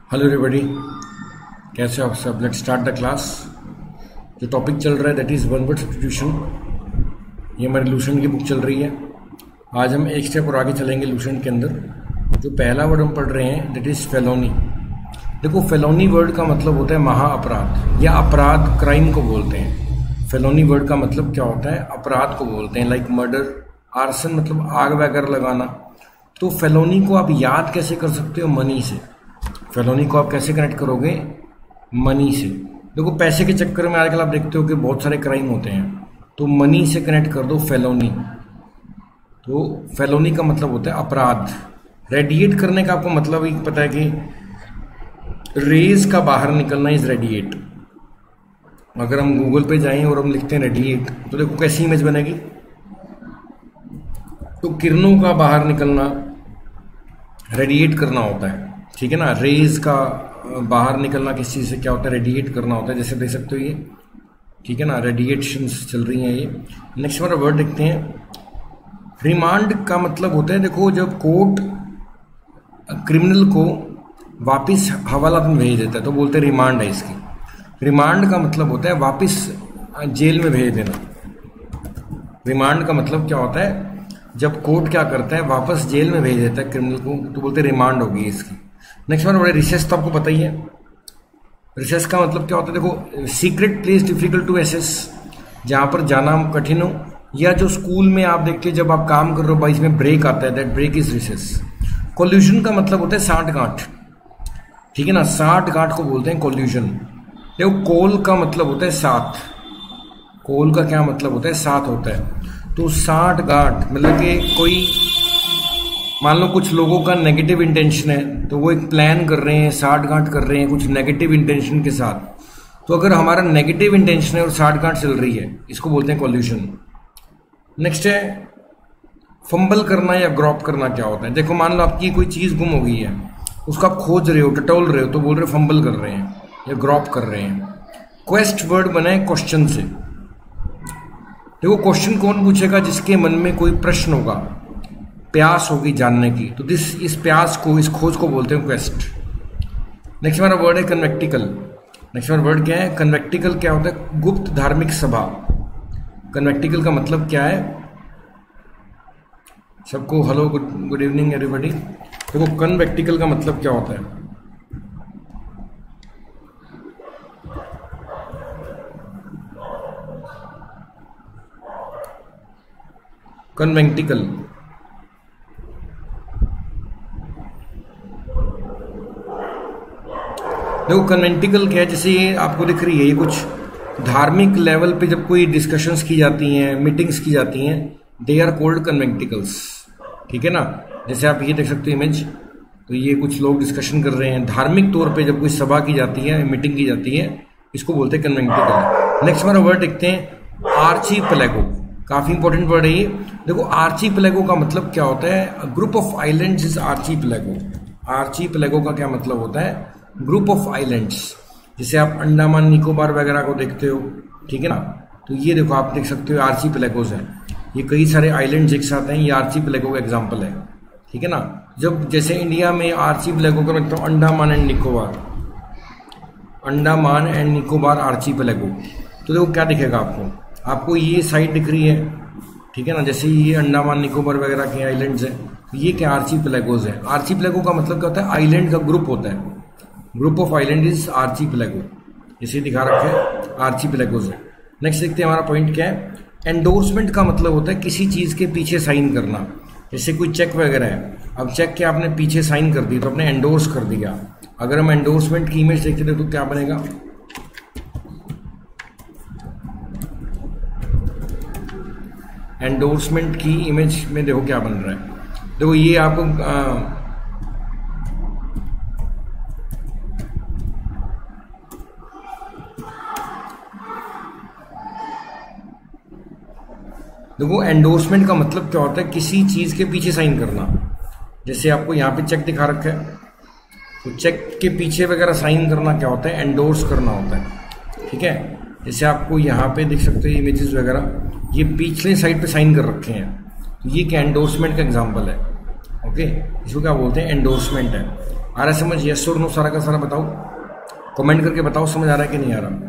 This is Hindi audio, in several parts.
हेलो एवरीबॉडी, कैसे हो आप सब। Let's start the class. जो टॉपिक चल रहा है that is one word substitution. ये हमारी लूसेंट की बुक चल रही है। आज हम एक स्टेप और आगे चलेंगे लूसेंट के अंदर। जो पहला वर्ड हम पढ़ रहे हैं दैट इज़ फेलोनी। देखो, फेलोनी वर्ड का मतलब होता है महा अपराध या अपराध, क्राइम को बोलते हैं। फेलोनी वर्ड का मतलब क्या होता है? अपराध को बोलते हैं, लाइक मर्डर, आर्सन मतलब आग वगैरह लगाना। तो फेलोनी को आप याद कैसे कर सकते हो? मनी से। फेलोनी को आप कैसे कनेक्ट करोगे? मनी से। देखो, पैसे के चक्कर में आजकल आप देखते हो कि बहुत सारे क्राइम होते हैं, तो मनी से कनेक्ट कर दो फेलोनी। तो फेलोनी का मतलब होता है अपराध। रेडिएट करने का आपको मतलब ही पता है कि रेज का बाहर निकलना इज रेडिएट। अगर हम गूगल पे जाएं और हम लिखते हैं रेडिएट, तो देखो कैसी इमेज बनेगी। तो किरणों का बाहर निकलना रेडिएट करना होता है, ठीक है ना। रेज का बाहर निकलना किस चीज़ से क्या होता है? रेडिएट करना होता है। जैसे देख सकते हो ये, ठीक है ना, रेडिएशंस चल रही हैं ये। नेक्स्ट हमारा वर्ड देखते हैं। रिमांड का मतलब होता है, देखो, जब कोर्ट क्रिमिनल को वापस हवालात में भेज देता है तो बोलते हैं रिमांड है इसकी। रिमांड का मतलब होता है वापस जेल में भेज देना। रिमांड का मतलब क्या होता है? जब कोर्ट क्या करता है, वापस जेल में भेज देता है क्रिमिनल को, तो बोलते हैं रिमांड होगी इसकी। नेक्स्ट बार बड़े रिसेस तो आपको पता ही है। रिसेस का मतलब क्या होता है? देखो, secret place difficult to access, जहां पर जाना कठिन हो, या जो स्कूल में आप देखते हो जब आप काम कर रहे हो बाईस में ब्रेक आता है, that break is recess. Collusion का मतलब होता है साठगांठ, ठीक है ना। साठगांठ को बोलते हैं कोल्यूशन। देखो, कोल का मतलब होता है साथ। कोल का क्या मतलब होता है? साथ होता है। तो साठगांठ मतलब कि कोई, मान लो कुछ लोगों का नेगेटिव इंटेंशन है, तो वो एक प्लान कर रहे हैं, साठगांठ कर रहे हैं कुछ नेगेटिव इंटेंशन के साथ। तो अगर हमारा नेगेटिव इंटेंशन है और साठगांठ चल रही है, इसको बोलते हैं कोल्यूशन। नेक्स्ट है फंबल करना या ग्रॉप करना। क्या होता है? देखो, मान लो आपकी कोई चीज गुम हो गई है, उसको आप खोज रहे हो, टटोल रहे हो, तो बोल रहे हो फंबल कर रहे हैं या ग्रॉप कर रहे हैं। क्वेस्ट वर्ड बना है क्वेश्चन से। देखो, क्वेश्चन कौन पूछेगा? जिसके मन में कोई प्रश्न होगा, प्यास होगी जानने की, तो इस प्यास को, इस खोज को बोलते हैं क्वेस्ट। नेक्स्ट हमारा वर्ड है कन्वेक्टिकल। नेक्स्ट हमारा वर्ड क्या है? कन्वेक्टिकल क्या होता है? गुप्त धार्मिक सभा। कन्वेक्टिकल का मतलब क्या है? सबको हेलो, गुड इवनिंग एवरीबॉडी। देखो, कन्वेक्टिकल का मतलब क्या होता है? कन्वेंटिकल, देखो कन्वेंटिकल क्या है? जैसे ये आपको दिख रही है, ये कुछ धार्मिक लेवल पे जब कोई डिस्कशंस की जाती हैं, मीटिंग्स की जाती हैं, दे आर कॉल्ड कन्वेंटिकल्स, ठीक है ना। जैसे आप ये देख सकते हो इमेज, तो ये कुछ लोग डिस्कशन कर रहे हैं। धार्मिक तौर पे जब कोई सभा की जाती है, मीटिंग की जाती है, इसको बोलते हैं कन्वेंटिकल। नेक्स्ट हमारा वर्ड देखते हैं आर्चीपेलागो। काफी इंपॉर्टेंट वर्ड है ये। देखो, आर्चीपेलागो का मतलब क्या होता है? Group of islands is archipelago. Archipelago का क्या मतलब होता है? Group of islands. जैसे आप अंडमान निकोबार वगैरह को देखते हो, ठीक है ना। तो ये देखो, आप देख सकते हो आर्चीपेलागोस हैं। ये कई सारे आइलैंड्स एक साथ हैं, ये आर्चीपेलागो का एग्जांपल है, ठीक है ना। जब जैसे इंडिया में आर्चीपेलागो का मतलब Andaman and Nicobar, Andaman and Nicobar archipelago. तो देखो क्या दिखेगा आपको ये साइड दिख रही है, ठीक है ना। जैसे ये अंडमान निकोबार वगैरह के आइलैंड्स हैं, तो ये क्या आर्चीपेलागोस है। आर्चीपेलागो का मतलब क्या होता है? आइलैंड का ग्रुप होता है। Group of island is archipelago, जैसे दिखा रखा है आर्चीपेलागोस है। नेक्स्ट देखते हैं हमारा पॉइंट क्या है। एंडोर्समेंट का मतलब होता है किसी चीज के पीछे साइन करना। जैसे कोई चेक वगैरह है, अब चेक के आपने पीछे साइन कर दी तो आपने एंडोर्स कर दिया। अगर हम एंडोर्समेंट की इमेज देखते थे तो क्या बनेगा? एंडोर्समेंट की इमेज में देखो क्या बन रहा है। देखो, ये आपको देखो, एंडोर्समेंट का मतलब क्या होता है? किसी चीज के पीछे साइन करना। जैसे आपको यहाँ पे चेक दिखा रखा है, तो चेक के पीछे वगैरह साइन करना क्या होता है? एंडोर्स करना होता है, ठीक है। जैसे आपको यहाँ पे देख सकते हो इमेजेस वगैरह, ये पिछले साइड पे साइन कर रखे हैं, तो ये क्या एंडोर्समेंट का एग्जांपल है। ओके, इसको क्या बोलते हैं? एंडोर्समेंट है। आ रहा है समझ? यस और नो सारा का सारा बताओ, कमेंट करके बताओ समझ आ रहा है कि नहीं आ रहा।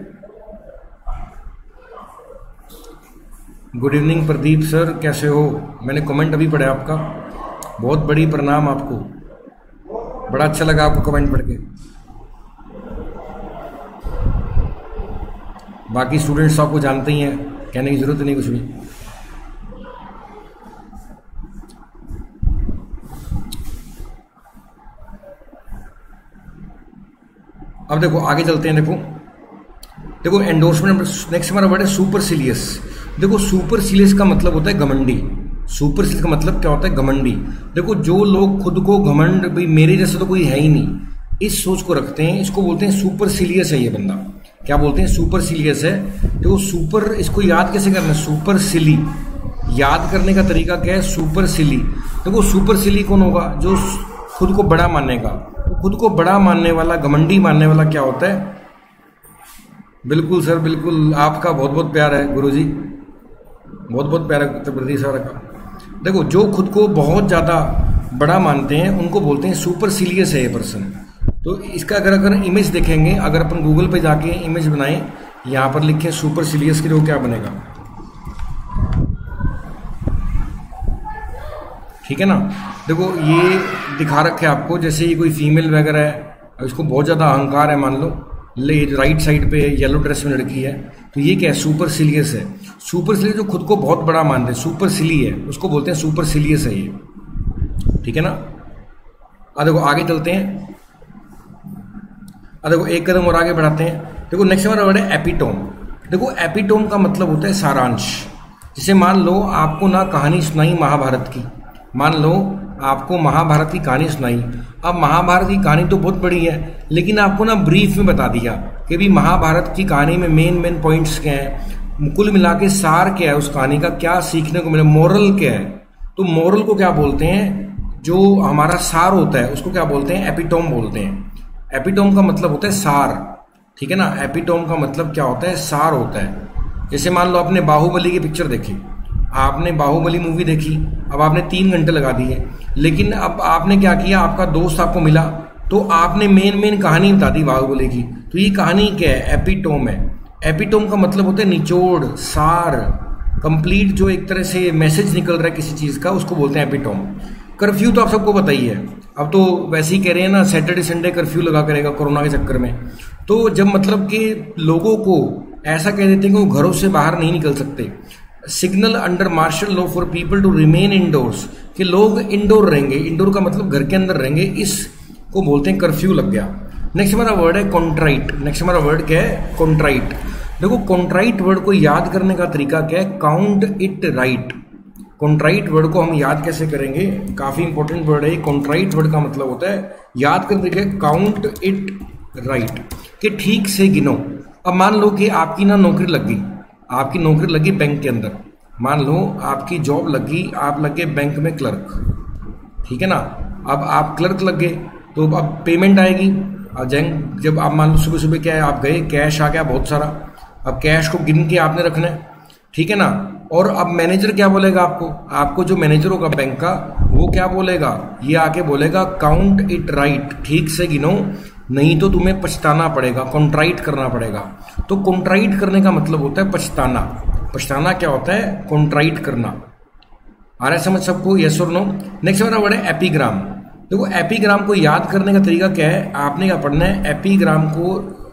गुड इवनिंग प्रदीप सर, कैसे हो? मैंने कमेंट अभी पढ़ा आपका, बहुत बड़ी प्रणाम आपको, बड़ा अच्छा लगा आपको कमेंट पढ़ के। बाकी स्टूडेंट्स आपको जानते ही हैं, कहने की जरूरत नहीं कुछ भी। अब देखो आगे चलते हैं। देखो एंडोर्समेंट, नेक्स्ट हमारा वर्ड है सुपरसिलियस। देखो सुपरसिलियस का मतलब होता है घमंडी। सुपरसिलियस का मतलब क्या होता है? घमंडी। देखो जो लोग खुद को घमंड, भाई मेरे जैसा तो कोई है ही नहीं, इस सोच को रखते हैं, इसको बोलते हैं सुपरसिलियस है ये बंदा। क्या बोलते हैं? सुपरसिलियस है। देखो सुपर, इसको याद कैसे करना है? सुपरसिली, याद करने का तरीका क्या है? सुपरसिली। देखो सुपरसिली कौन होगा? जो खुद को बड़ा मानेगा। तो खुद को बड़ा मानने वाला, घमंडी मानने वाला क्या होता है? बिल्कुल सर, बिल्कुल, आपका बहुत बहुत प्यार है गुरुजी, बहुत बहुत प्यार है प्रदीप सर का। देखो जो खुद को बहुत ज़्यादा बड़ा मानते हैं उनको बोलते हैं सुपरसिलियस है ये पर्सन। तो इसका अगर इमेज देखेंगे, अगर अपन गूगल पे जाके इमेज बनाएं, यहाँ पर लिखें सुपरसिलियस की, तो क्या बनेगा? ठीक है ना? देखो ये दिखा रखे आपको, जैसे ये कोई फीमेल वगैरह है, इसको बहुत ज़्यादा अहंकार है, मान लो राइट साइड पे येलो ड्रेस में लड़की है, तो ये क्या है? सुपरसिलियस है। सुपरसिलियस जो खुद को बहुत बड़ा मानते हैं, सुपरसिली है, उसको बोलते हैं सुपरसिलियस है ये। ठीक है ना? अब देखो आगे चलते हैं। अब देखो एक कदम और आगे बढ़ाते हैं। देखो नेक्स्ट हमारा वर्ड है एपिटोम। देखो एपिटोम का मतलब होता है सारांश। जैसे मान लो आपको ना कहानी सुनाई महाभारत की, मान लो आपको महाभारत की कहानी सुनाई। अब महाभारत की कहानी तो बहुत बड़ी है, लेकिन आपको ना ब्रीफ में बता दिया कि भी महाभारत की कहानी में मेन पॉइंट्स क्या हैं, कुल मिला के सार क्या है, उस कहानी का क्या सीखने को मिला, मोरल क्या है। तो मोरल को क्या बोलते हैं? जो हमारा सार होता है उसको क्या बोलते हैं? एपिटोम बोलते हैं। एपिटोम का मतलब होता है सार। ठीक है ना? एपिटोम का मतलब क्या होता है? सार होता है। जैसे मान लो आपने बाहुबली की पिक्चर देखी, आपने बाहुबली मूवी देखी, अब आपने 3 घंटे लगा दिए, लेकिन अब आपने क्या किया? आपका दोस्त आपको मिला, तो आपने मेन कहानी बता दी बाहुबली की। तो ये कहानी क्या है? एपिटोम है। एपिटोम का मतलब होता है निचोड़, सार, कंप्लीट, जो एक तरह से मैसेज निकल रहा है किसी चीज का, उसको बोलते हैं एपिटोम। कर्फ्यू तो आप सबको पता ही है, अब तो वैसे ही कह रहे हैं ना, सैटरडे संडे कर्फ्यू लगा करेगा कोरोना के चक्कर में। तो जब मतलब कि लोगों को ऐसा कह देते हैं कि वो घरों से बाहर नहीं निकल सकते, signal under martial law for people to remain indoors, कि लोग इंडोर रहेंगे, इंडोर का मतलब घर के अंदर रहेंगे, इसको बोलते हैं कर्फ्यू लग गया। नेक्स्ट हमारा वर्ड है कॉन्ट्राइट। नेक्स्ट हमारा वर्ड क्या है? कॉन्ट्राइट। देखो कॉन्ट्राइट वर्ड को याद करने का तरीका क्या है? Count it right. Contrite word को हम याद कैसे करेंगे? काफी इंपॉर्टेंट वर्ड है। कॉन्ट्राइट वर्ड का मतलब होता है, याद करने के, काउंट इट राइट, कि ठीक से गिनो। अब मान लो कि आपकी ना नौकरी लग गई, आपकी नौकरी लगी बैंक के अंदर, मान लो आपकी जॉब लगी, आप लग गए बैंक में क्लर्क। ठीक है ना? अब आप क्लर्क लग गए, तो अब पेमेंट आएगी। अब जब आप मान लो सुबह सुबह क्या है, आप गए, कैश आ गया बहुत सारा, अब कैश को गिन के आपने रखना है। ठीक है ना? और अब मैनेजर क्या बोलेगा आपको? आपको जो मैनेजर होगा बैंक का, वो क्या बोलेगा? ये आके बोलेगा काउंट इट राइट, ठीक से गिनो, नहीं तो तुम्हें पछताना पड़ेगा, कॉन्ट्राइट करना पड़ेगा। तो कॉन्ट्राइट करने का मतलब होता है पछताना। पछताना क्या होता है? कॉन्ट्राइट करना। आ रहा है समझ सबको? यस और नो? नेक्स्ट हमारा वर्ड है एपीग्राम। देखो एपीग्राम को याद करने का तरीका क्या है? आपने क्या पढ़ना है? एपीग्राम को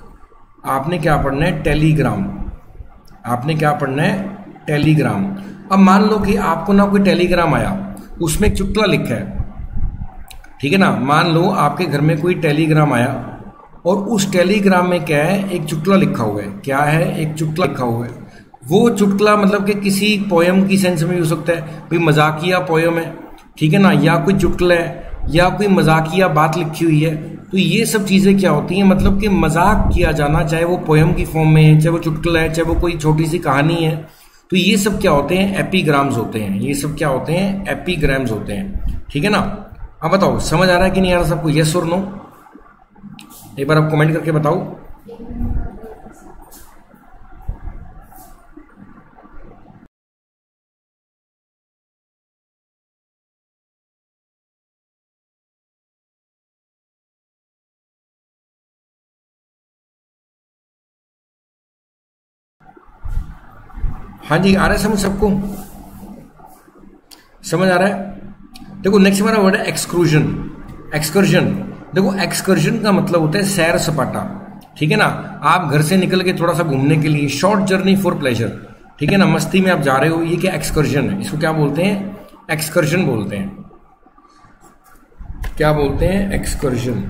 आपने क्या पढ़ना है? टेलीग्राम। आपने क्या पढ़ना है? टेलीग्राम। अब मान लो कि आपको ना कोई टेलीग्राम आया, उसमें एक चुटकुला लिखा है। ठीक है ना? मान लो आपके घर में कोई टेलीग्राम आया और उस टेलीग्राम में क्या है? एक चुटकुला लिखा हुआ है। क्या है? एक चुटकुला लिखा हुआ है। वो चुटकुला मतलब कि किसी पोयम की सेंस में भी हो सकता है, कोई मजाकिया पोयम है, ठीक है ना, या कोई चुटकुला है, या कोई मजाकिया बात लिखी हुई है। तो ये सब चीजें क्या होती हैं? मतलब कि मजाक किया जाना, चाहे वो पोयम की फॉर्म में है, चाहे वो चुटकुला है, चाहे वो कोई छोटी सी कहानी है। तो ये सब क्या होते हैं? एपीग्राम्स होते हैं। ये सब क्या होते हैं? एपीग्राम्स होते हैं। ठीक है ना? अब बताओ समझ आ रहा है कि नहीं आ रहा सबको? यस और नो? एक बार आप कमेंट करके बताओ। हाँ जी, आ रहा है समझ सबको? समझ आ रहा है? देखो नेक्स्ट हमारा वर्ड है एक्सक्रूजन। एक्सकर्जन, देखो एक्सकर्जन का मतलब होता है सैर सपाटा, ठीक है ना। आप घर से निकल के थोड़ा सा घूमने के लिए, शॉर्ट जर्नी फॉर प्लेजर, ठीक है ना, मस्ती में आप जा रहे हो, ये क्या एक्सकर्जन है। इसको क्या बोलते हैं? एक्सकर्जन बोलते हैं। क्या बोलते हैं? एक्सकर्जन।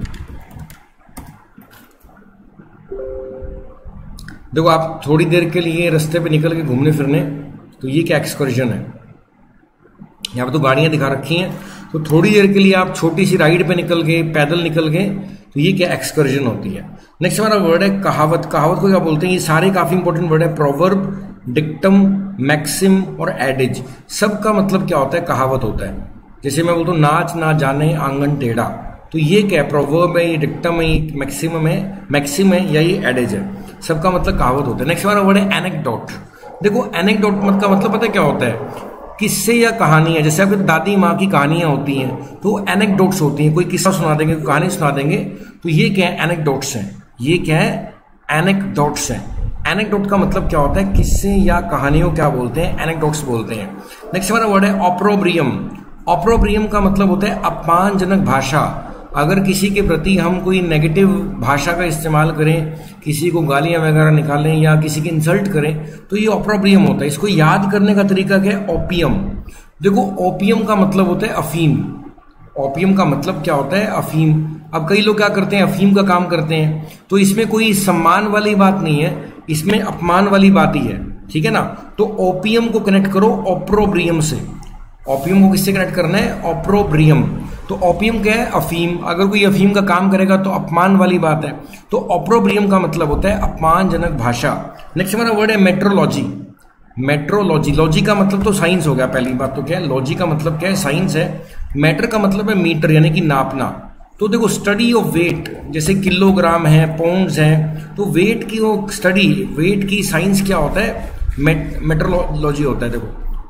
देखो आप थोड़ी देर के लिए रास्ते पे निकल के घूमने फिरने, तो ये क्या एक्सकर्जन है। यहाँ पे तो गाड़ियां दिखा रखी हैं, तो थोड़ी देर के लिए आप छोटी सी राइड पे निकल गए, पैदल निकल गए, तो ये क्या एक्सकर्जन होती है। नेक्स्ट हमारा वर्ड है कहावत। कहावत को क्या बोलते हैं? ये सारे काफी इंपॉर्टेंट वर्ड है। प्रोवर्ब, डिक्टम, मैक्सिम और एडिज, सबका मतलब क्या होता है? कहावत होता है। जैसे मैं बोलता हूँ नाच ना जाने आंगन टेढ़ा, तो ये क्या है? प्रोवर्ब है, ये डिक्टम है, ये मैक्सिम है या ये एडिज है, सबका मतलब कहावत होता है। नेक्स्ट हमारा वर्ड है एनेक्डोट। देखो एनेक्डोट का मतलब पता है क्या होता है? किस्से या कहानियां। जैसे आपकी दादी माँ की कहानियां होती हैं तो एनेक्डोट्स होती हैं, कोई किस्सा सुना देंगे, कोई कहानी सुना देंगे, तो ये क्या है? एनेक्डोट्स हैं। ये क्या है? एनेक्डोट्स हैं। एनेक्डोट का मतलब क्या होता है? किस्से या कहानियों क्या बोलते हैं? एनेक्डोट्स बोलते हैं। नेक्स्ट हमारा वर्ड है ऑप्रोब्रियम। ऑप्रोब्रियम का मतलब होता है अपमानजनक भाषा। अगर किसी के प्रति हम कोई नेगेटिव भाषा का इस्तेमाल करें, किसी को गालियां वगैरह निकालें या किसी की इंसल्ट करें, तो ये ऑप्रोब्रियम होता है। इसको याद करने का तरीका क्या है? ओपियम। देखो ओपियम का मतलब होता है अफीम। ओपियम का मतलब क्या होता है? अफीम। अब कई लोग क्या करते हैं? अफीम का काम करते हैं, तो इसमें कोई सम्मान वाली बात नहीं है, इसमें अपमान वाली बात ही है, ठीक है ना। तो ओपियम को कनेक्ट करो ऑप्रोब्रियम से। ओपियम को किससे कनेक्ट करना है? ऑप्रोब्रियम। तो ओपियम क्या है? अफीम। अगर कोई अफीम का काम करेगा तो अपमान वाली बात है, तो ऑप्रोब्रियम का मतलब होता है अपमानजनक भाषा। नेक्स्ट हमारा वर्ड है मेट्रोलॉजी। मेट्रोलॉजी, लॉजी का मतलब तो साइंस हो गया, पहली बात तो क्या है? लॉजी का मतलब क्या है? साइंस है। मैटर का मतलब है मीटर, यानी कि नापना। तो देखो स्टडी ऑफ वेट, जैसे किलोग्राम है, पाउंड्स है, तो वेट की वो स्टडी, वेट की साइंस क्या होता है? मेट्रोलॉजी होता है। देखो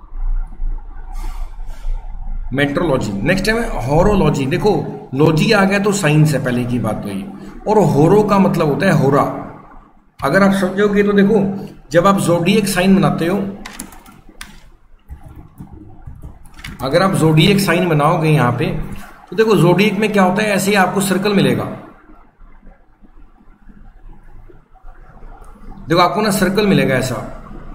मेट्रोलॉजी। नेक्स्ट है होरोलॉजी। देखो लॉजी आ गया तो साइंस है, पहले की बात तो ये। और होरो का मतलब होता है होरा। अगर आप समझोगे तो देखो जब आप ज़ोडिएक साइन बनाते हो, अगर आप ज़ोडिएक साइन बनाओगे यहां पे, तो देखो ज़ोडिएक में क्या होता है? ऐसे ही आपको सर्कल मिलेगा। देखो आपको ना सर्कल मिलेगा ऐसा।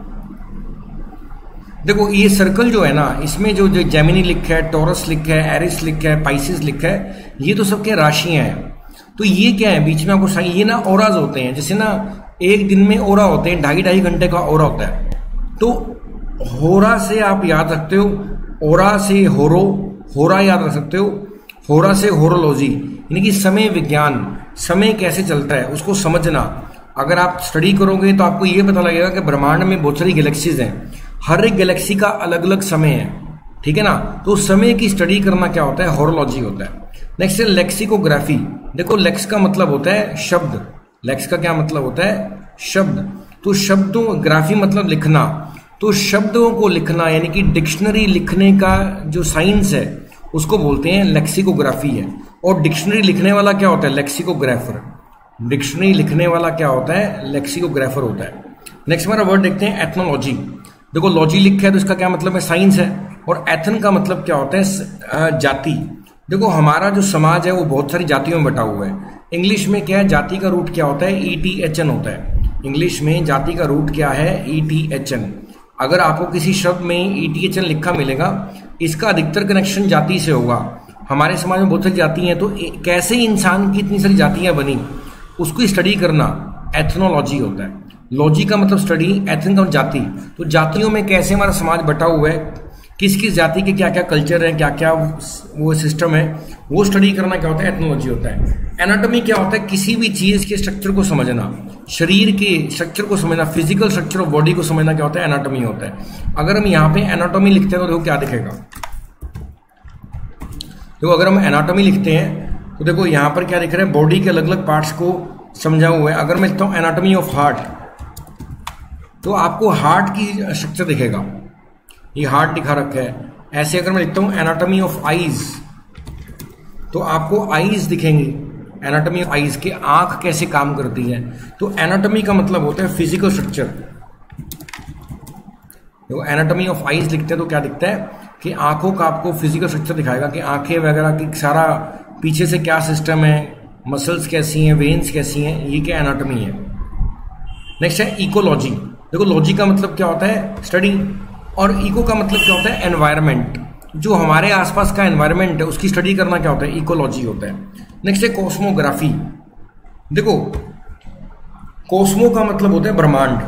देखो ये सर्कल जो है ना, इसमें जो जेमिनी लिखा है, टॉरस लिखा है, एरिस लिखा है, पाइसिस लिखा है, ये तो सबके राशियां हैं। तो ये क्या है? बीच में आपको साइन, ये ना ओराज होते हैं। जैसे ना एक दिन में ओरा होते हैं, 2.5 घंटे का ओरा होता है। तो होरा से आप याद रखते हो, ओरा से होरो, होरा याद रख सकते हो, होरा से होरोलॉजी, यानी कि समय विज्ञान, समय कैसे चलता है उसको समझना। अगर आप स्टडी करोगे तो आपको ये पता लगेगा कि ब्रह्मांड में बहुत सारी गैलेक्सीज हैं, हर एक गैलेक्सी का अलग अलग समय है, ठीक है ना। तो समय की स्टडी करना क्या होता है? होरोलॉजी होता है। नेक्स्ट है लेक्सिकोग्राफी। देखो लेक्स का मतलब होता है शब्द। लेक्स का क्या मतलब होता है? शब्द। तो शब्दों, ग्राफी मतलब लिखना, तो शब्दों को लिखना, यानी कि डिक्शनरी लिखने का जो साइंस है उसको बोलते हैं लेक्सिकोग्राफी है। और डिक्शनरी लिखने वाला क्या होता है? लेक्सिकोग्राफर। डिक्शनरी लिखने वाला क्या होता है? लेक्सिकोग्राफर होता है। नेक्स्ट हमारा वर्ड देखते हैं एथनोलॉजी। देखो लॉजी लिखा है तो इसका क्या मतलब है? साइंस है। और एथन का मतलब क्या होता है? जाति। देखो हमारा जो समाज है वो बहुत सारी जातियों में बटा हुआ है। इंग्लिश में क्या है? जाति का रूट क्या होता है? ETHN होता है। इंग्लिश में जाति का रूट क्या है? ETHN। अगर आपको किसी शब्द में ETHN लिखा मिलेगा, इसका अधिकतर कनेक्शन जाति से होगा। हमारे समाज में बहुत सारी जाति हैं, तो कैसे इंसान की इतनी सारी जातियां बनी उसको स्टडी करना एथनोलॉजी होता है। लॉजी का मतलब स्टडी, एथन का जाति। तो जातियों में कैसे हमारा समाज बटा हुआ है, किस किस जाति के क्या क्या कल्चर है, क्या क्या वो सिस्टम है, वो स्टडी करना क्या होता है? एथनोलॉजी होता है। एनाटॉमी क्या होता है? किसी भी चीज के स्ट्रक्चर को समझना, शरीर के स्ट्रक्चर को समझना, फिजिकल स्ट्रक्चर ऑफ बॉडी को समझना क्या होता है? एनाटॉमी होता है। अगर हम यहाँ पे एनाटॉमी लिखते हैं तो देखो क्या दिखेगा। देखो अगर हम एनाटॉमी लिखते हैं तो देखो यहाँ पर क्या दिख रहा है? बॉडी के अलग अलग पार्ट्स को समझा हुआ है। अगर मैं लिखता हूँ एनाटॉमी ऑफ हार्ट, तो आपको हार्ट की स्ट्रक्चर दिखेगा, ये हार्ट दिखा रखा है। ऐसे अगर मैं लिखता हूँ एनाटॉमी ऑफ आईज, तो आपको आईज दिखेंगी। एनाटॉमी ऑफ आईज के आंख कैसे काम करती है। तो एनाटॉमी का मतलब होता है फिजिकल स्ट्रक्चर। देखो एनाटॉमी ऑफ आईज लिखते हैं तो क्या दिखता है कि आंखों का आपको फिजिकल स्ट्रक्चर दिखाएगा कि आंखें वगैरह की सारा पीछे से क्या सिस्टम है, मसल्स कैसी हैं, वेन्स कैसी हैं, ये क्या एनाटॉमी है। नेक्स्ट है इकोलॉजी। देखो लॉजी का मतलब क्या होता है स्टडी, और इको का मतलब क्या होता है एनवायरमेंट, जो हमारे आसपास का एनवायरमेंट है उसकी स्टडी करना क्या होता है, इकोलॉजी होता है। नेक्स्ट है कॉस्मोग्राफी। देखो कॉस्मो का मतलब होता है ब्रह्मांड,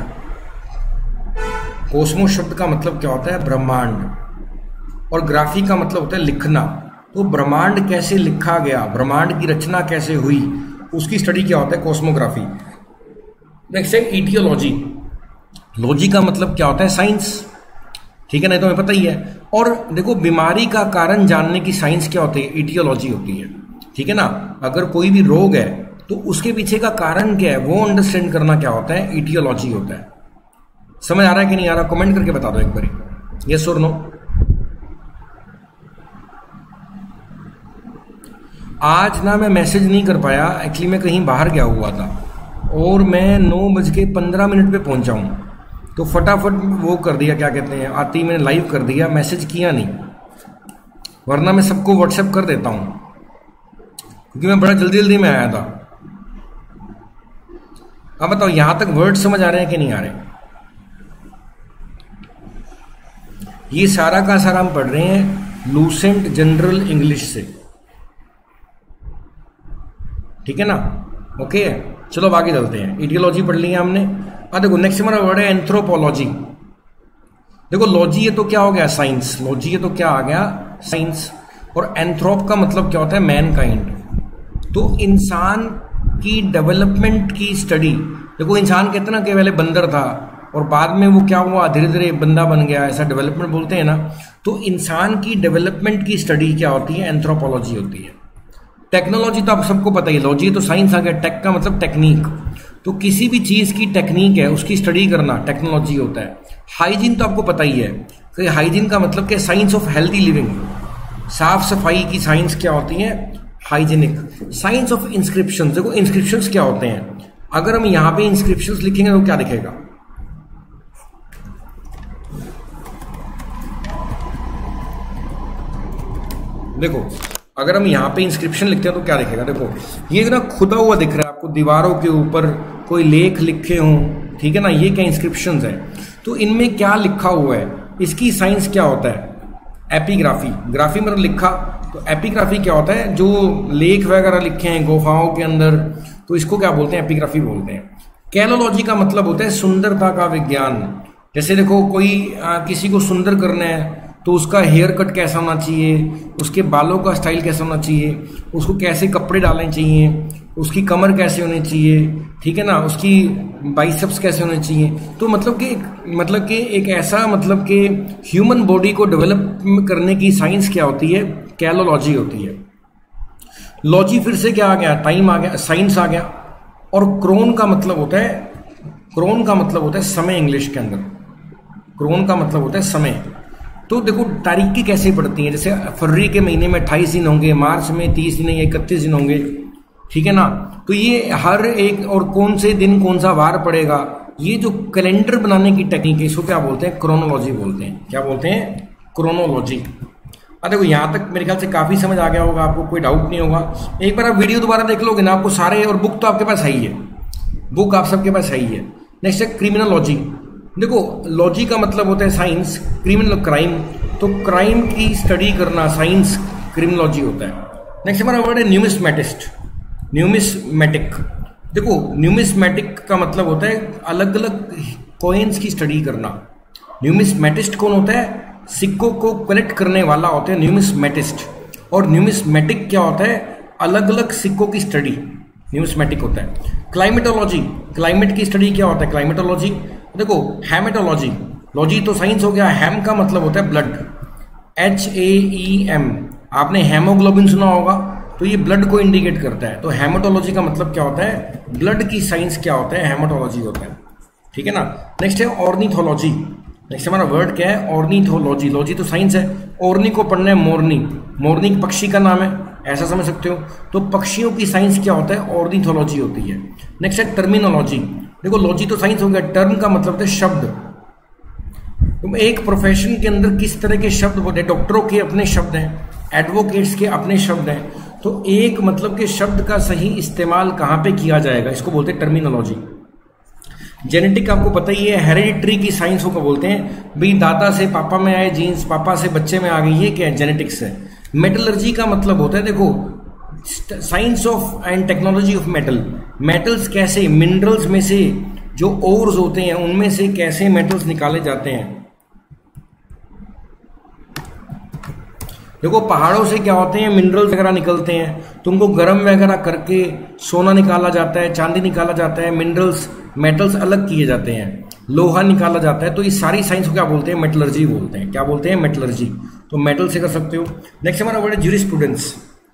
कॉस्मो शब्द का मतलब क्या होता है ब्रह्मांड, और ग्राफी का मतलब होता है लिखना। तो ब्रह्मांड कैसे लिखा गया, ब्रह्मांड की रचना कैसे हुई, उसकी स्टडी क्या होता है कॉस्मोग्राफी। नेक्स्ट है इटियोलॉजी। लॉजी का मतलब क्या होता है साइंस, ठीक है ना, तो हमें पता ही है। और देखो बीमारी का कारण जानने की साइंस क्या होती है, इटियोलॉजी होती है, ठीक है ना। अगर कोई भी रोग है तो उसके पीछे का कारण क्या है वो अंडरस्टैंड करना क्या होता है, इटियोलॉजी होता है। समझ आ रहा है कि नहीं आ रहा, कमेंट करके बता दो एक बार, यस और नो। आज ना मैं मैसेज नहीं कर पाया, एक्चुअली मैं कहीं बाहर गया हुआ था और मैं 9:15 पे पहुंचा हूं, तो फटाफट वो कर दिया, क्या कहते हैं, आती मैंने लाइव कर दिया, मैसेज किया नहीं, वरना मैं सबको व्हाट्सएप कर देता हूं क्योंकि मैं बड़ा जल्दी जल्दी में आया था। अब बताओ यहां तक वर्ड समझ आ रहे हैं कि नहीं आ रहे। ये सारा का सारा हम पढ़ रहे हैं लूसेंट जनरल इंग्लिश से, ठीक है ना, ओके। चलो अब आगे चलते हैं, इडियोलॉजी पढ़ ली है हमने। अब देखो नेक्स्ट हमारा वर्ड है एंथ्रोपोलॉजी। देखो लॉजी ये तो क्या हो गया साइंस, लॉजी ये तो क्या आ गया साइंस, और एंथ्रोप का मतलब क्या होता है मैन काइंड, तो इंसान की डेवलपमेंट की स्टडी। देखो इंसान कहते ना कि पहले बंदर था और बाद में वो क्या हुआ, धीरे धीरे बंदा बन गया, ऐसा डेवलपमेंट बोलते हैं ना। तो इंसान की डेवलपमेंट की स्टडी क्या होती है, एंथ्रोपोलॉजी होती है। टेक्नोलॉजी तो आप सबको पता ही, लॉजी तो साइंस आ गया, टेक का मतलब टेक्निक, तो किसी भी चीज की टेक्निक है उसकी स्टडी करना टेक्नोलॉजी होता है। हाइजीन तो आपको पता ही है कि हाइजीन का मतलब क्या, साइंस ऑफ हेल्दी लिविंग, साफ सफाई की साइंस क्या होती है, हाइजीनिक। साइंस ऑफ इंस्क्रिप्शन, देखो इंस्क्रिप्शंस क्या होते हैं, अगर हम यहां पे इंस्क्रिप्शंस लिखेंगे तो क्या दिखेगा, देखो अगर हम यहाँ पे इंस्क्रिप्शन लिखते हैं तो क्या दिखेगा, देखो ये ना खुदा हुआ दिख रहा है आपको, दीवारों के ऊपर कोई लेख लिखे हों, ठीक है ना, ये क्या इंस्क्रिप्शंस है। तो इनमें क्या लिखा हुआ है, इसकी साइंस क्या होता है, एपिग्राफी। ग्राफी मतलब लिखा, तो एपिग्राफी क्या होता है, जो लेख वगैरह लिखे हैं गुफाओं के अंदर, तो इसको क्या बोलते हैं, एपिग्राफी बोलते हैं। कैलोलॉजी का मतलब होता है सुंदरता का विज्ञान। जैसे देखो कोई किसी को सुंदर करना है तो उसका हेयर कट कैसा होना चाहिए, उसके बालों का स्टाइल कैसा होना चाहिए, उसको कैसे कपड़े डालने चाहिए, उसकी कमर कैसे होनी चाहिए, ठीक है ना, उसकी बाइसेप्स कैसे होने चाहिए। तो मतलब कि एक ऐसा मतलब कि ह्यूमन बॉडी को डेवलप करने की साइंस क्या होती है, कैलोलॉजी होती है। लॉजी फिर से क्या आ गया, टाइम आ गया, साइंस आ गया। और क्रोन का मतलब होता है, क्रोन का मतलब होता है समय, इंग्लिश के अंदर क्रोन का मतलब होता है समय। तो देखो तारीखें कैसे पड़ती हैं, जैसे फरवरी के महीने में 28 दिन होंगे, मार्च में 30 दिन या 31 दिन होंगे, ठीक है ना। तो ये हर एक और कौन से दिन कौन सा वार पड़ेगा, ये जो कैलेंडर बनाने की टेक्निक है इसको क्या बोलते हैं, क्रोनोलॉजी बोलते हैं। क्या बोलते हैं, क्रोनोलॉजी। अब देखो यहाँ तक मेरे ख्याल से काफी समझ आ गया होगा, आपको कोई डाउट नहीं होगा। एक बार आप वीडियो दोबारा देख लोगे ना, आपको सारे, और बुक तो आपके पास है ही है, बुक आप सबके पास है ही है। नेक्स्ट है क्रिमिनोलॉजी। देखो लॉजी का मतलब होता है साइंस, क्रिमिनल क्राइम, तो क्राइम की स्टडी करना साइंस क्रिमिनोलॉजी होता है। नेक्स्ट हमारा वर्ड है न्यूमिस्मेटिस्ट, न्यूमिस्मेटिक। देखो न्यूमिस्मेटिक का मतलब होता है अलग अलग कॉइन्स की स्टडी करना। न्यूमिस्मेटिस्ट कौन होता है, सिक्कों को कलेक्ट करने वाला होता है न्यूमिस्मेटिस्ट। और न्यूमिस्मेटिक क्या होता है, अलग अलग सिक्कों की स्टडी न्यूमिस्मेटिक होता है। क्लाइमेटोलॉजी, क्लाइमेट की स्टडी क्या होता है, क्लाइमेटोलॉजी। देखो हेमेटोलॉजी, लॉजी तो साइंस हो गया, हेम का मतलब होता है ब्लड, HAEM। आपने हेमोग्लोबिन सुना होगा, तो ये ब्लड को इंडिकेट करता है। तो हेमेटोलॉजी का मतलब क्या होता है, ब्लड की साइंस क्या होता है, हेमेटोलॉजी होता है, ठीक है ना। नेक्स्ट है ऑर्निथोलॉजी। नेक्स्ट हमारा वर्ड क्या है, ऑर्निथोलॉजी। लॉजी तो साइंस है, ऑर्नी को पढ़ना है मोरनी, मोरनी पक्षी का नाम है, ऐसा समझ सकते हो। तो पक्षियों की साइंस क्या होता है, ऑर्निथोलॉजी होती है। नेक्स्ट है टर्मिनोलॉजी। देखो लॉजी तो साइंस हो गया, टर्म का मतलब होता है शब्द, तो एक प्रोफेशन के अंदर किस तरह के शब्द होते हैं, डॉक्टरों के अपने शब्द हैं, एडवोकेट्स के अपने शब्द हैं, तो एक मतलब के शब्द का सही इस्तेमाल कहाँ पे किया जाएगा, इसको बोलते हैं टर्मिनोलॉजी। जेनेटिक आपको पता ही है, हेरिडिटरी की साइंस को बोलते हैं, भाई दादा से पापा में आए जीन्स, पापा से बच्चे में आ गई, ये क्या है, जेनेटिक्स है। मेटलर्जी का मतलब होता है, देखो science of and technology of metal, metals कैसे, मिनरल्स में से जो ओर्स होते हैं उनमें से कैसे मेटल्स निकाले जाते हैं। देखो पहाड़ों से क्या होते हैं, मिनरल्स वगैरह निकलते हैं, तो उनको गर्म वगैरह करके सोना निकाला जाता है, चांदी निकाला जाता है, मिनरल्स मेटल्स अलग किए जाते हैं, लोहा निकाला जाता है। तो इस सारी साइंस को क्या बोलते हैं, मेटलर्जी बोलते हैं। क्या बोलते हैं, मेटलर्जी। तो मेटल से कर सकते हो। नेक्स्ट हमारा वर्ड है ज्यूरिस्प्रूडेंस,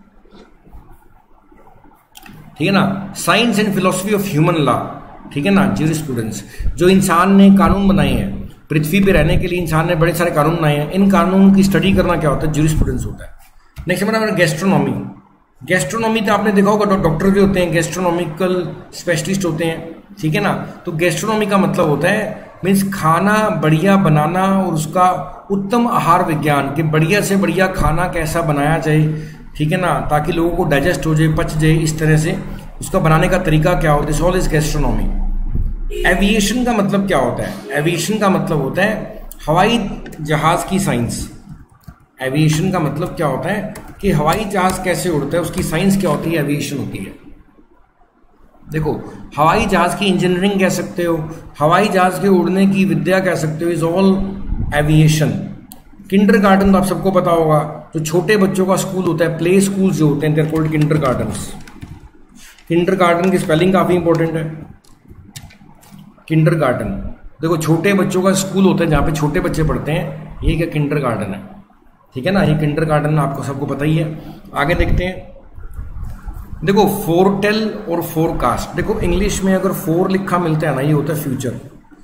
ठीक है ना, science and philosophy of human law, ठीक है ना, ज्यूरिस्प्रूडेंस। जो इंसान ने कानून बनाए हैं, पृथ्वी पे रहने के लिए इंसान ने बड़े सारे कानून बनाए हैं, इन कानूनों की स्टडी करना क्या होता है, ज्यूरिस्प्रूडेंस होता है। नेक्स्ट हमारा गैस्ट्रोनॉमी। गैस्ट्रोनॉमी तो आपने देखा होगा, डॉक्टर भी होते हैं, गैस्ट्रोनॉमिकल स्पेशलिस्ट होते हैं, ठीक है ना। तो गैस्ट्रोनॉमी का मतलब होता है मीन्स खाना बढ़िया बनाना और उसका उत्तम आहार विज्ञान, कि बढ़िया से बढ़िया खाना कैसा बनाया जाए, ठीक है ना, ताकि लोगों को डाइजेस्ट हो जाए, पच जाए, इस तरह से उसका बनाने का तरीका क्या होता है, this all is gastronomy. Aviation का मतलब क्या होता है, एविएशन का मतलब होता है हवाई जहाज की साइंस। एविएशन का मतलब क्या होता है कि हवाई जहाज कैसे उड़ता है, उसकी साइंस क्या होती है, एविएशन होती है। देखो हवाई जहाज की इंजीनियरिंग कह सकते हो, हवाई जहाज के उड़ने की विद्या कह सकते हो, इज ऑल एविएशन। किंडरगार्टन तो आप सबको पता होगा, जो छोटे बच्चों का स्कूल होता है, प्ले स्कूल जो होते हैं, they are called kindergartens. Kindergarten की स्पेलिंग काफी इंपॉर्टेंट है। किंडरगार्टन, देखो छोटे बच्चों का स्कूल होता है जहां पे छोटे बच्चे पढ़ते हैं, ये क्या किंडरगार्टन है, ठीक है ना, ये किंडरगार्टन आपको सबको पता ही है। आगे देखते हैं, देखो फोरटेल और फोरकास्ट। देखो इंग्लिश में अगर फोर लिखा मिलता है ना, ये होता है फ्यूचर,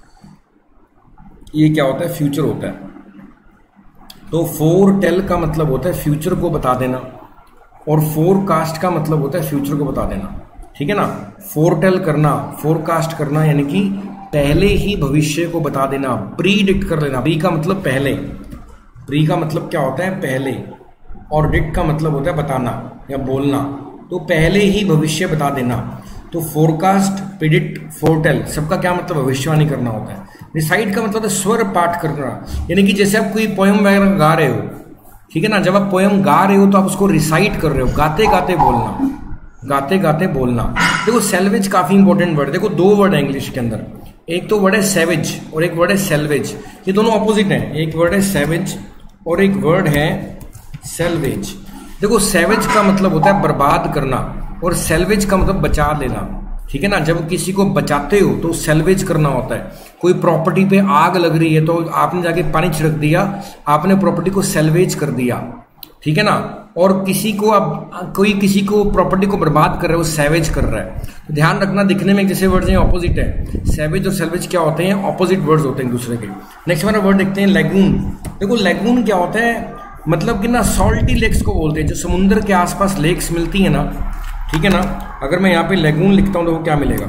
ये क्या होता है, फ्यूचर होता है। तो फोरटेल का मतलब होता है फ्यूचर को बता देना, और फोरकास्ट का मतलब होता है फ्यूचर को बता देना, ठीक है ना। फोरटेल करना, फोरकास्ट करना, यानी कि पहले ही भविष्य को बता देना, प्रीडिक्ट कर लेना। प्री का मतलब पहले, प्री का मतलब क्या होता है, पहले, और डिक्ट का मतलब होता है बताना या बोलना, तो पहले ही भविष्य बता देना। तो फोरकास्ट, प्रिडिक्ट, फोरटेल सबका क्या मतलब, भविष्यवाणी करना होता है। रिसाइट का मतलब है स्वर पाठ करना, यानी कि जैसे आप कोई पोएम वगैरह गा रहे हो, ठीक है ना, जब आप पोएम गा रहे हो तो आप उसको रिसाइट कर रहे हो, गाते गाते बोलना, गाते गाते बोलना। देखो सेल्वेज काफी इंपॉर्टेंट वर्ड, देखो दो वर्ड है इंग्लिश के अंदर, एक तो वर्ड है सेवेज और एक वर्ड है सेल्वेज, ये दोनों ऑपोजिट हैं। एक वर्ड है सेवेज और एक वर्ड है सेल्वेज। देखो सेवेज का मतलब होता है बर्बाद करना, और सेल्वेज का मतलब बचा लेना, ठीक है ना। जब किसी को बचाते हो तो सेल्वेज करना होता है। कोई प्रॉपर्टी पे आग लग रही है तो आपने जाके पानी छिड़क दिया, आपने प्रॉपर्टी को सेल्वेज कर दिया, ठीक है ना। और किसी को आप, कोई किसी को प्रॉपर्टी को बर्बाद कर रहा है, वो सैवेज कर रहा है। तो ध्यान रखना, दिखने में जैसे वर्ड्स हैं ऑपोजिट है, सैवेज और सेल्वेज क्या होते हैं, ऑपोजिट वर्ड्स होते हैं एक दूसरे के। नेक्स्ट हमारा वर्ड देखते हैं लैगून। देखो लैगून क्या होता है, मतलब कि ना सॉल्टी लेक्स को बोलते हैं, जो समुद्र के आसपास लेक्स मिलती है ना, ठीक है ना। अगर मैं यहाँ पे लैगून लिखता हूं तो वो क्या मिलेगा,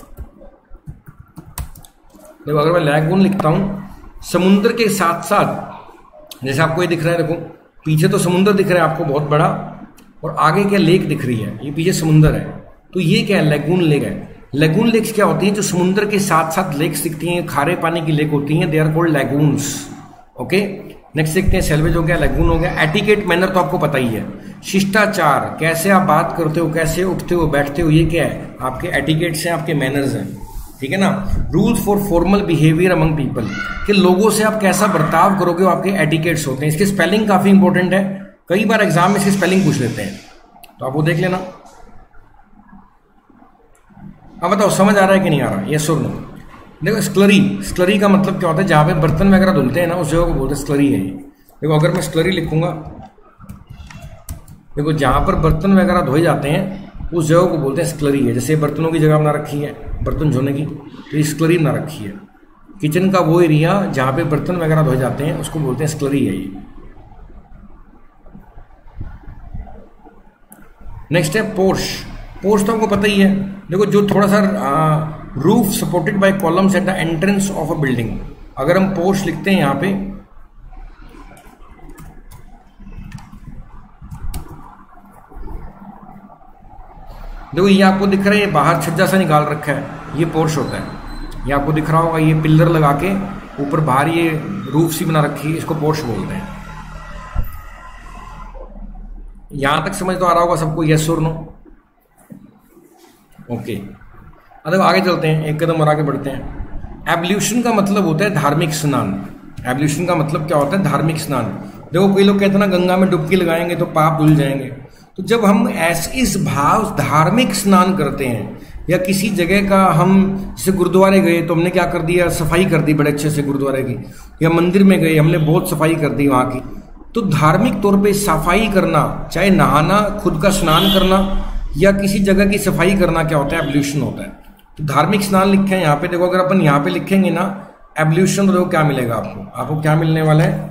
देखो अगर मैं लैगून लिखता हूं, समुद्र के साथ साथ, जैसे आपको ये दिख रहा है, देखो पीछे तो समुद्र दिख रहा है आपको बहुत बड़ा, और आगे क्या लेक दिख रही है, ये पीछे समुद्र है, तो ये क्या है, लैगून लेक है। लैगून लेक्स क्या होती है, जो समुद्र के साथ साथ लेक्स दिखती हैं, खारे पानी की लेक होती हैं, they are called lagoons. Okay, next देखते हैं, सेल्वेज हो गया, लैगून हो गया। एटिकेट, मैनर तो आपको पता ही है, शिष्टाचार, कैसे आप बात करते हो, कैसे उठते हो, बैठते हो, ये क्या है, आपके एटिकेट्स हैं, आपके मैनर्स हैं, ठीक है ना। Rules for formal behaviour among people, कि लोगों से आप कैसा बर्ताव करोगे, वो आपके एटिकेट्स होते हैं। इसकी स्पेलिंग काफी इंपॉर्टेंट है, कई बार एग्जाम में इसकी स्पेलिंग पूछ लेते हैं, तो आप वो देख लेना। अब बताओ समझ आ रहा है कि नहीं आ रहा, यस और नो। देखो स्क्लरी, स्क्लरी का मतलब क्या होता है, जहां पे बर्तन वगैरह धुलते हैं ना, उस जगह को बोलते हैं स्क्लरी है ये। देखो अगर मैं स्क्लरी लिखूंगा, देखो जहां पर बर्तन वगैरह धोए जाते हैं उस जगह को बोलते हैं स्क्लरी है। जैसे बर्तनों की जगह बना रखी है बर्तन धोने की, तो ये स्क्लरी बना रखी है। किचन का वो एरिया जहां पे बर्तन वगैरह धोए जाते हैं उसको बोलते हैं स्क्लरी है ये। नेक्स्ट है पोर्श। पोर्श तो आपको पता ही है, देखो जो थोड़ा सा roof supported by columns at the entrance of a building. अगर हम पोर्श लिखते हैं यहां पे, देखो ये आपको दिख रहा है, ये बाहर छज्जा सा निकाल रखा है, ये पोर्श होता है। ये आपको दिख रहा होगा, ये पिलर लगा के ऊपर बाहर ये रूफ सी बना रखी है, इसको पोर्श बोलते हैं। यहां तक समझ तो आ रहा होगा सबको, यस और नो? ओके, अब आगे चलते हैं, एक कदम और आगे बढ़ते हैं। एब्ल्यूशन का मतलब होता है धार्मिक स्नान। एब्ल्यूशन का मतलब क्या होता है? धार्मिक स्नान। देखो कोई लोग कहते हैं ना गंगा में डुबकी लगाएंगे तो पाप धुल जाएंगे, तो जब हम इस भाव धार्मिक स्नान करते हैं, या किसी जगह का हम जैसे गुरुद्वारे गए तो हमने क्या कर दिया, सफाई कर दी बड़े अच्छे से गुरुद्वारे की, या मंदिर में गए हमने बहुत सफाई कर दी वहां की, तो धार्मिक तौर पे सफाई करना, चाहे नहाना, खुद का स्नान करना या किसी जगह की सफाई करना, क्या होता है? एब्ल्यूशन होता है। तो धार्मिक स्नान लिखे हैं यहाँ पे। देखो अगर अपन यहाँ पे लिखेंगे ना एब्ल्यूशन, तो देखो क्या मिलेगा आपको क्या मिलने वाला है?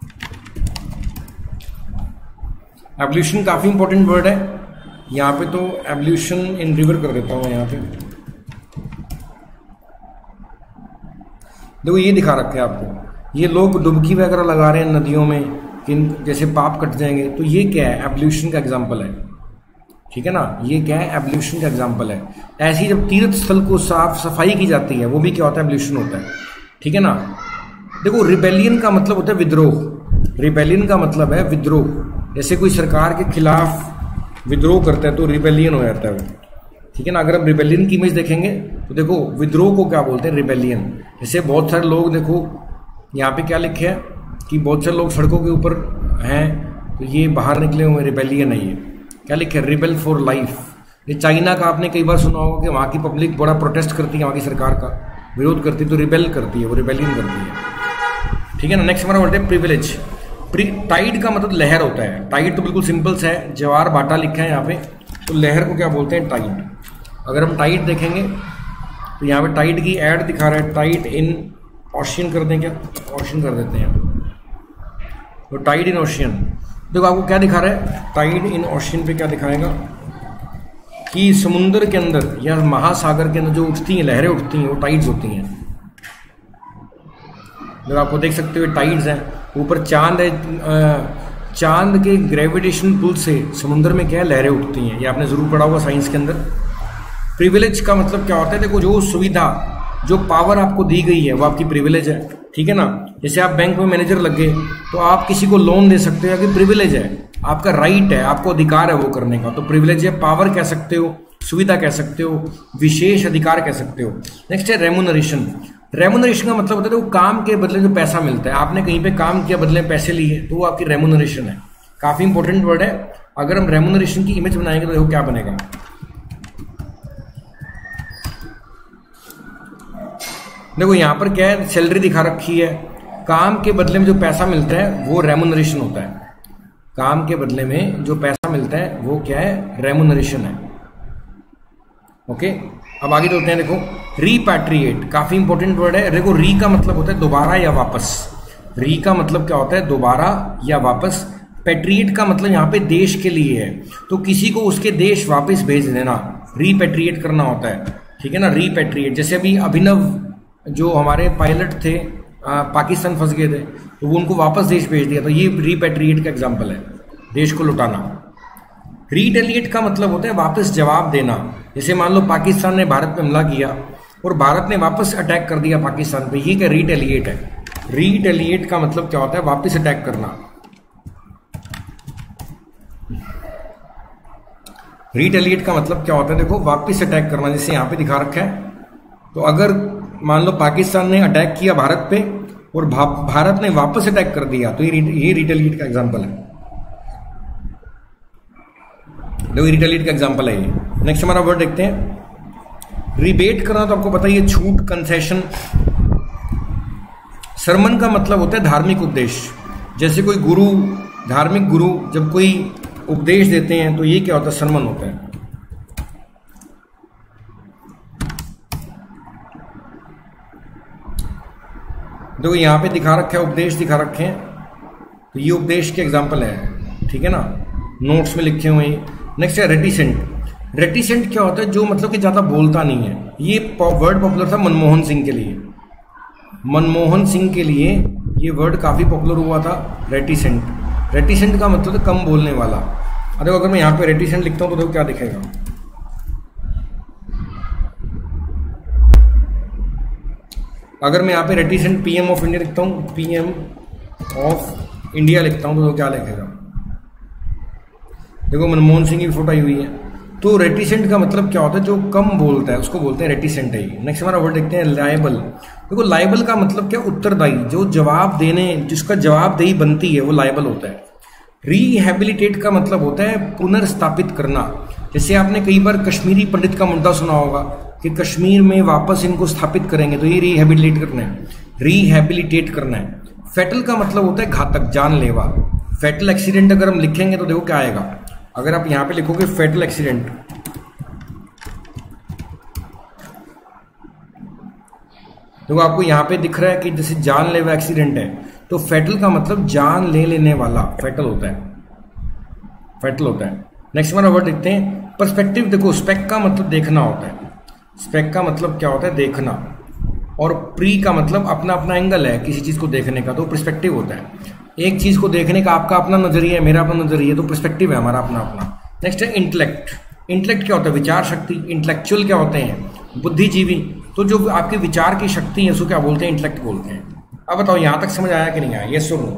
एब्ल्यूशन काफी इंपॉर्टेंट वर्ड है यहाँ पे, तो एब्ल्यूशन इन रिवर कर देता हूं यहाँ पे। देखो ये दिखा रखा है आपको, ये लोग डुबकी वगैरह लगा रहे हैं नदियों में कि जैसे पाप कट जाएंगे, तो ये क्या है? एब्ल्यूशन का एग्जाम्पल है, ठीक है ना? ये क्या है? एब्ल्यूशन का एग्जाम्पल है। ऐसी जब तीर्थ स्थल को साफ सफाई की जाती है, वो भी क्या होता है? एब्ल्यूशन होता है, ठीक है ना? देखो रिबेलियन का मतलब होता है विद्रोह। रिबेलियन का मतलब है विद्रोह। जैसे कोई सरकार के खिलाफ विद्रोह करता है तो रिबेलियन हो जाता है वो, ठीक है ना? अगर आप रिबेलियन की इमेज देखेंगे तो देखो विद्रोह को क्या बोलते हैं? रिबेलियन। जैसे बहुत सारे लोग, देखो यहाँ पे क्या लिखे है कि बहुत सारे लोग सड़कों के ऊपर हैं, तो ये बाहर निकले हुए रिबेलियन है। ये क्या लिखे है? Rebel for life. ये चाइना का आपने कई बार सुना होगा कि वहाँ की पब्लिक बड़ा प्रोटेस्ट करती है, वहाँ की सरकार का विरोध करती है, तो रिबेल करती है, वो रिबेलियन करती है, ठीक है ना? नेक्स्ट हमारा वर्ड है प्रिविलेज। टाइड का मतलब लहर होता है। टाइड तो बिल्कुल सिंपल सा है, ज्वार भाटा लिखा है यहाँ पे, तो लहर को क्या बोलते हैं? टाइड। अगर हम टाइड देखेंगे तो यहाँ पे टाइड की एड दिखा रहा है, टाइड इन ओशियन कर दें क्या? ओशियन कर देते हैं, तो टाइड इन ओशियन। देखो आपको क्या दिखा रहा है? टाइड इन ओशियन पे क्या दिखाएगा कि समुद्र के अंदर या महासागर के अंदर जो उठती हैं लहरें, उठती हैं, वो टाइड्स होती हैं। जब आपको देख सकते हो टाइड्स हैं, ऊपर चांद है, चांद के ग्रेविटेशन पुल से समुद्र में क्या है? लहरें उठती हैं। ये आपने जरूर पढ़ा होगा साइंस के अंदर। प्रिविलेज का मतलब क्या होता है? देखो जो सुविधा, जो पावर आपको दी गई है वो आपकी प्रिविलेज है, ठीक है ना? जैसे आप बैंक में मैनेजर लग गए तो आप किसी को लोन दे सकते हो, कि प्रिविलेज है, आपका राइट है, आपको अधिकार है वो करने का, तो प्रिविलेज है। पावर कह सकते हो, सुविधा कह सकते हो, विशेष अधिकार कह सकते हो। नेक्स्ट है रेमुनरेशन। रेमुनरेशन का मतलब होता है वो काम के बदले जो पैसा मिलता है। आपने कहीं पे काम किया, बदले पैसे लिए, तो वो आपकी रेमुनरेशन है। काफी इंपॉर्टेंट वर्ड है। अगर हम रेमुनरेशन की इमेज बनाएंगे तो देखो क्या बनेगा। देखो यहां पर क्या है? सैलरी दिखा रखी है। काम के बदले में जो पैसा मिलता है वो रेमुनरेशन होता है। काम के बदले में जो पैसा मिलता है वो क्या है? रेमुनरेशन है। ओके, अब आगे चलते हैं। देखो रीपैट्रिएट काफी इंपॉर्टेंट वर्ड है। देखो री का मतलब होता है दोबारा या वापस। री का मतलब क्या होता है? दोबारा या वापस। पैट्रिएट का मतलब यहाँ पे देश के लिए है, तो किसी को उसके देश वापस भेज देना, रीपैट्रिएट करना होता है, ठीक है ना? रीपैट्रिएट। जैसे अभी अभिनव जो हमारे पायलट थे पाकिस्तान फंस गए थे, तो वो उनको वापस देश भेज दिया, तो ये रीपैट्रिएट का एग्जाम्पल है, देश को लौटाना। रीटेलिएट का मतलब होता है वापस जवाब देना। जैसे मान लो पाकिस्तान ने भारत पे हमला किया और भारत ने वापस अटैक कर दिया पाकिस्तान पे, ये क्या? रीटेलिएट है। रीटेलिएट का मतलब क्या होता है? वापस अटैक करना। रीटेलिएट का मतलब क्या होता है? देखो वापस अटैक करना, जैसे यहां पे दिखा रखा है। तो अगर मान लो पाकिस्तान ने अटैक किया भारत पे और भारत ने वापस अटैक कर दिया, तो ये रिटेलिएट का एग्जांपल है। देखो रिटेलिएट का एग्जांपल है ये। नेक्स्ट हमारा वर्ड देखते हैं रिबेट करना। तो आपको पता है ये छूट, कंसेशन। सरमन का मतलब होता है धार्मिक उद्देश्य। जैसे कोई गुरु, धार्मिक गुरु जब कोई उपदेश देते हैं तो ये क्या होता है? सरमन होता है। देखो यहां पे दिखा रखे हैं, उपदेश दिखा रखे हैं, तो ये उपदेश के एग्जाम्पल है, ठीक है ना? नोट्स में लिखे हुए हैं। नेक्स्ट है रेटिसेंट। रेटिसेंट क्या होता है? जो मतलब कि ज्यादा बोलता नहीं है। ये वर्ड पॉपुलर था मनमोहन सिंह के लिए। मनमोहन सिंह के लिए ये वर्ड काफ़ी पॉपुलर हुआ था, रेटिसेंट। रेटिसेंट का मतलब है कम बोलने वाला। अरे अगर मैं यहाँ पे रेटिसेंट लिखता हूँ तो देखो क्या दिखेगा, अगर मैं यहाँ पे रेटिसेंट पीएम ऑफ इंडिया लिखता हूँ, पीएम ऑफ इंडिया लिखता हूँ तो क्या लिखेगा, देखो मनमोहन सिंह की फोटो आई हुई है। तो रेटिसेंट का मतलब क्या होता है, जो कम बोलता है उसको बोलते हैं रेटिसेंट है। नेक्स्ट हमारा वर्ड देखते हैं लायबल। देखो लायबल का मतलब क्या, उत्तरदायी, जो जवाब देने, जिसका जवाबदेही बनती है वो लायबल होता है। रिहेबिलिटेट का मतलब होता है पुनर्स्थापित करना। जैसे आपने कई बार कश्मीरी पंडित का मुद्दा सुना होगा कि कश्मीर में वापस इनको स्थापित करेंगे, तो ये रिहेबिलिटेट करना है, रिहेबिलिटेट करना है। फैटल का मतलब होता है घातक, जानलेवा। फैटल एक्सीडेंट अगर हम लिखेंगे तो देखो क्या आएगा, अगर आप यहां पे लिखोगे फैटल एक्सीडेंट, देखो आपको यहां पे दिख रहा है कि जैसे जानलेवा एक्सीडेंट है, तो फैटल का मतलब जान ले लेने वाला, फैटल होता है, फैटल होता है। नेक्स्ट हमारा वर्ड देखते हैं पर्सपेक्टिव। देखो स्पेक का मतलब देखना होता है, स्पेक का मतलब क्या होता है, देखना। और प्री का मतलब अपना अपना एंगल है किसी चीज को देखने का, तो पर्सपेक्टिव होता है। एक चीज को देखने का आपका अपना नजरिया है, मेरा अपना नजरिया, तो पर्सपेक्टिव है हमारा अपना अपना। नेक्स्ट है इंटेलेक्ट। इंटेलेक्ट क्या होता है, विचार शक्ति। इंटेलेक्चुअल क्या होते हैं, बुद्धिजीवी। तो जो आपके विचार की शक्ति है उसको क्या बोलते हैं, इंटेलेक्ट बोलते हैं। अब बताओ यहां तक समझ आया कि नहीं आया, यस और नो।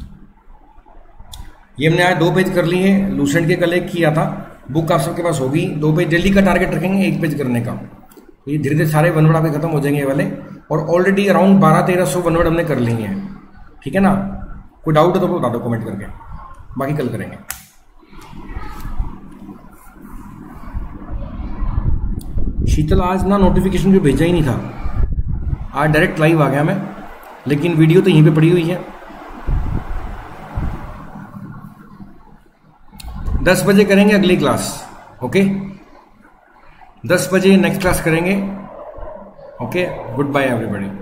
ये हमने आज 2 पेज कर लिए, लूसेंट के कलेक्ट किया था, बुक आप सबके पास होगी। 2 पेज डेली का टारगेट रखेंगे, 1 पेज करने का। ये धीरे धीरे सारे वन वर्ड आपके खत्म हो जाएंगे ये वाले, और ऑलरेडी अराउंड 1200-1300 वन वर्ड हमने कर लिए हैं, ठीक है ना। कोई डाउट है तो बता दो कमेंट करके, बाकी कल करेंगे। शीतल आज ना नोटिफिकेशन भी भेजा ही नहीं था, आज डायरेक्ट लाइव आ गया मैं, लेकिन वीडियो तो यहीं पे पड़ी हुई है। 10 बजे करेंगे अगली क्लास, ओके। 10 बजे नेक्स्ट क्लास करेंगे, ओके। Good bye everybody.